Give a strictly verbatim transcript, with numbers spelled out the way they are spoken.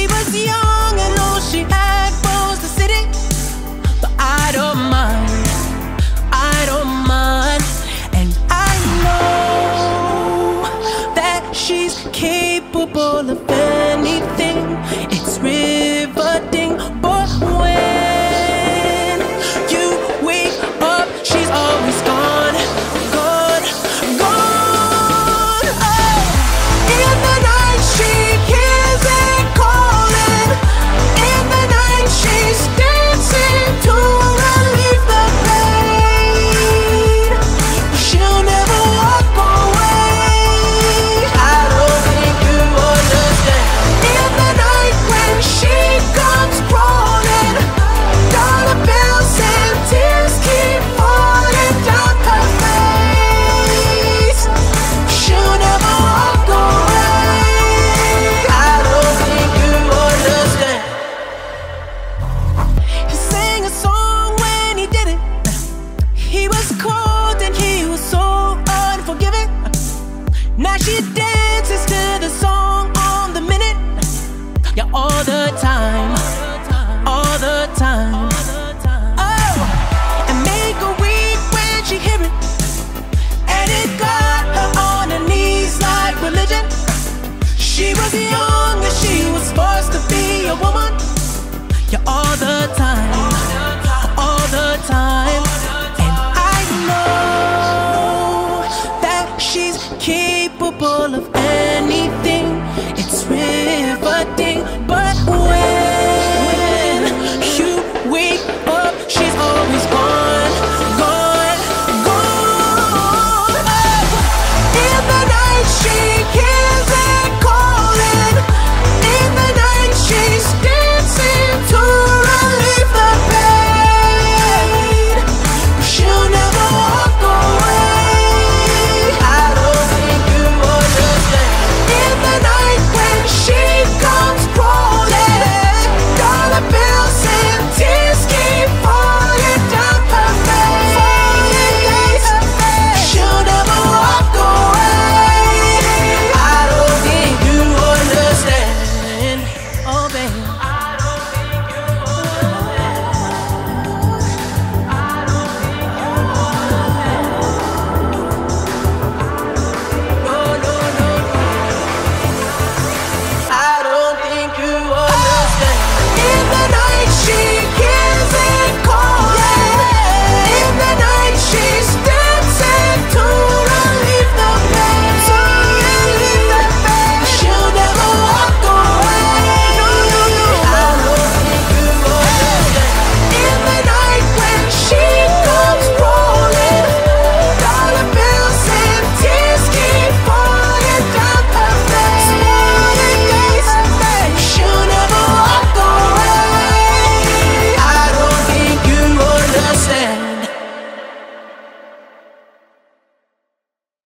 She was young and all she had was the city. But I don't mind, I don't mind. And I know that she's capable of anything. It's riveting. But when you wake up, she's always gone, gone, gone. Oh, in the night she hears it calling. In the night she's dancing to relieve the pain. She'll never walk away. I don't think you understand. In the night when she comes crawling, dollar bills and tears keep falling down her face. She'll never walk away. I don't think you understand. He sang a song when he did it. He was cold and he was so unforgiving. Now she dances to the song on the minute. Yeah, all the time, all the time. Oh, and make her weep when she hear it. And it got her on her knees like religion. She was young and she was forced to